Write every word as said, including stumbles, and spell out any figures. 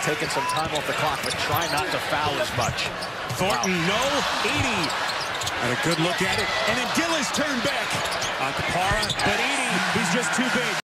taking some time off the clock, but try not to foul as much. Thornton, Wow. no, Edey. And a good look at it. And then Gillis turned back. On Capara, but Edey, he's just too big.